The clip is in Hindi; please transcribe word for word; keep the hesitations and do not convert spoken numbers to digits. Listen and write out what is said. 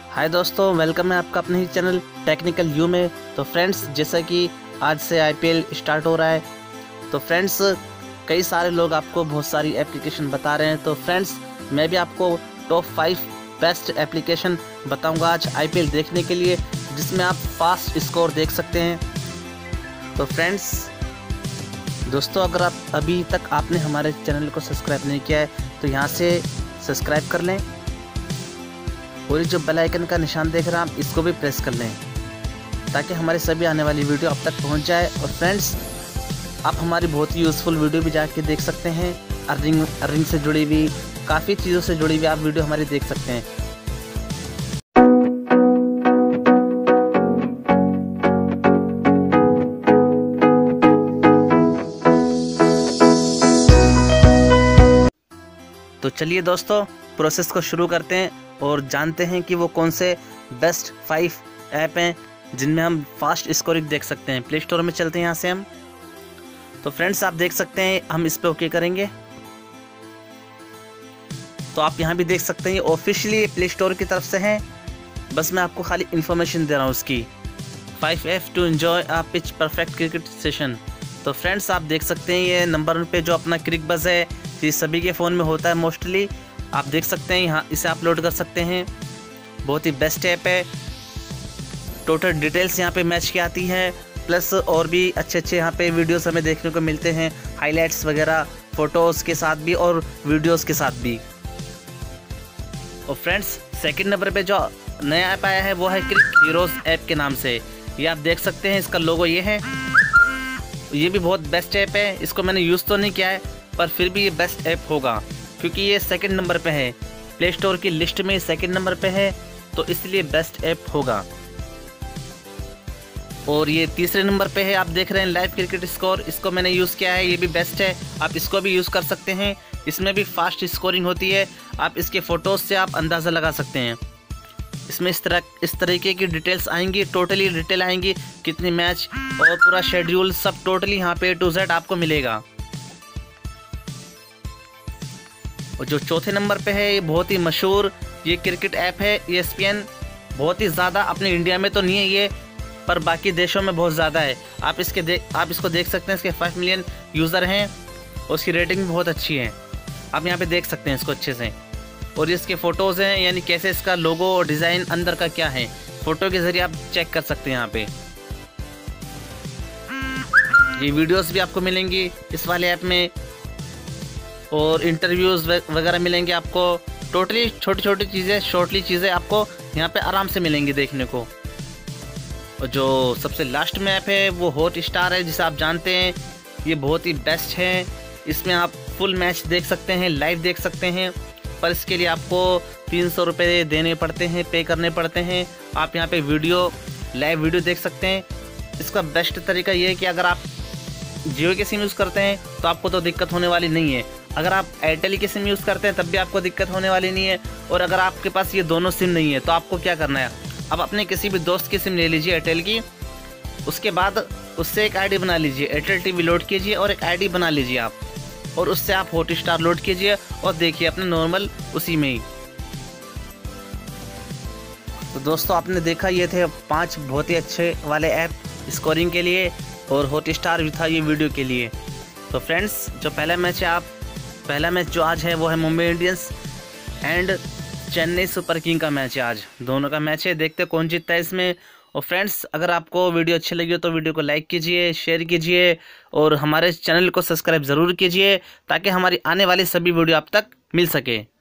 हाय दोस्तों, वेलकम है आपका अपने ही चैनल टेक्निकल यू में। तो फ्रेंड्स, जैसा कि आज से आईपीएल स्टार्ट हो रहा है, तो फ्रेंड्स कई सारे लोग आपको बहुत सारी एप्लीकेशन बता रहे हैं। तो फ्रेंड्स, मैं भी आपको टॉप फाइव बेस्ट एप्लीकेशन बताऊंगा आज आईपीएल देखने के लिए, जिसमें आप फास्ट स्कोर देख सकते हैं। तो फ्रेंड्स दोस्तों, अगर आप अभी तक आपने हमारे चैनल को सब्सक्राइब नहीं किया है तो यहाँ से सब्सक्राइब कर लें, और जो बेल आइकन का निशान देख रहे हैं आप इसको भी प्रेस कर लें, ताकि हमारी सभी आने वाली वीडियो आप तक पहुंच जाए। और फ्रेंड्स, आप हमारी बहुत ही यूज़फुल वीडियो भी जाके देख सकते हैं। अर्निंग अर्निंग से जुड़ी हुई काफ़ी चीज़ों से जुड़ी हुई आप वीडियो हमारी देख सकते हैं। तो चलिए दोस्तों, प्रोसेस को शुरू करते हैं और जानते हैं कि वो कौन से बेस्ट फाइव ऐप हैं जिनमें हम फास्ट स्कोरिंग देख सकते हैं। प्ले स्टोर में चलते हैं यहाँ से हम। तो फ्रेंड्स, आप देख सकते हैं, हम इस पे ओके करेंगे तो आप यहाँ भी देख सकते हैं ऑफिशियली प्ले स्टोर की तरफ से है। बस मैं आपको खाली इन्फॉर्मेशन दे रहा हूँ उसकी। Five F to enjoy a pitch perfect cricket session. तो फ्रेंड्स, आप देख सकते हैं ये नंबर वन पे जो अपना क्रिक बज़ है, ये सभी के फ़ोन में होता है मोस्टली। आप देख सकते हैं यहाँ, इसे अपलोड कर सकते हैं। बहुत ही बेस्ट ऐप है। टोटल डिटेल्स यहाँ पे मैच की आती है, प्लस और भी अच्छे अच्छे यहाँ पे वीडियोस हमें देखने को मिलते हैं, हाइलाइट्स वगैरह फ़ोटोज़ के साथ भी और वीडियोस के साथ भी। और फ्रेंड्स, सेकंड नंबर पे जो नया ऐप आया है वो है क्रिक हीरोज़ ऐप के नाम से। ये आप देख सकते हैं, इसका लोगो ये है। ये भी बहुत बेस्ट ऐप है। इसको मैंने यूज़ तो नहीं किया है, पर फिर भी ये बेस्ट ऐप होगा क्योंकि ये सेकंड नंबर पे है प्ले स्टोर की लिस्ट में, सेकंड नंबर पे है, तो इसलिए बेस्ट ऐप होगा। और ये तीसरे नंबर पे है, आप देख रहे हैं लाइव क्रिकेट स्कोर। इसको मैंने यूज़ किया है, ये भी बेस्ट है। आप इसको भी यूज़ कर सकते हैं। इसमें भी फास्ट स्कोरिंग होती है। आप इसके फ़ोटोज़ से आप अंदाज़ा लगा सकते हैं। इसमें इस तरह इस तरीके की डिटेल्स आएंगी, टोटली डिटेल आएंगी, कितनी मैच और पूरा शेड्यूल सब टोटली यहाँ पे ए टू जेड आपको मिलेगा। और जो चौथे नंबर पे है, ये बहुत ही मशहूर ये क्रिकेट ऐप है ई एस पी एन। बहुत ही ज़्यादा अपने इंडिया में तो नहीं है ये, पर बाकी देशों में बहुत ज़्यादा है। आप इसके देख आप इसको देख सकते हैं, इसके फाइव मिलियन यूज़र हैं और उसकी रेटिंग भी बहुत अच्छी है। आप यहाँ पे देख सकते हैं इसको अच्छे से। और इसके फ़ोटोज़ हैं, यानी कैसे इसका लोगो और डिज़ाइन अंदर का क्या है, फ़ोटो के ज़रिए आप चेक कर सकते हैं यहाँ पे। ये वीडियोस भी आपको मिलेंगी इस वाले ऐप में, और इंटरव्यूज़ वगैरह मिलेंगे आपको। टोटली छोटी छोटी चीज़ें, शॉर्टली चीज़ें आपको यहाँ पे आराम से मिलेंगी देखने को। और जो सबसे लास्ट में ऐप है वो हॉट स्टार है, जिसे आप जानते हैं। ये बहुत ही बेस्ट है। इसमें आप फुल मैच देख सकते हैं, लाइव देख सकते हैं, पर इसके लिए आपको तीन सौ रुपये देने पड़ते हैं, पे करने पड़ते हैं। आप यहाँ पे वीडियो लाइव वीडियो देख सकते हैं। इसका बेस्ट तरीका ये है कि अगर आप जियो के सिम यूज़ करते हैं तो आपको तो दिक्कत होने वाली नहीं है। अगर आप एयरटेल के सिम यूज़ करते हैं तब भी आपको दिक्कत होने वाली नहीं है। और अगर आपके पास ये दोनों सिम नहीं है तो आपको क्या करना है, अब अपने किसी भी दोस्त की सिम ले लीजिए एयरटेल की, उसके बाद उससे एक आईडी बना लीजिए, एयरटेल टीवी लोड कीजिए और एक आईडी बना लीजिए आप, और उससे आप हॉट स्टार लोड कीजिए और देखिए अपने नॉर्मल उसी में ही। तो दोस्तों, आपने देखा ये थे पाँच बहुत ही अच्छे वाले ऐप स्कोरिंग के लिए, और हॉट स्टार भी था ये वीडियो के लिए। तो फ्रेंड्स, जो पहला मैच है आप पहला मैच जो आज है वो है Mumbai Indians and Chennai super king का मैच है। आज दोनों का मैच है, देखते कौन जीतता है इसमें। और फ्रेंड्स, अगर आपको वीडियो अच्छी लगी हो तो वीडियो को लाइक कीजिए, शेयर कीजिए और हमारे चैनल को सब्सक्राइब ज़रूर कीजिए, ताकि हमारी आने वाली सभी वीडियो आप तक मिल सके।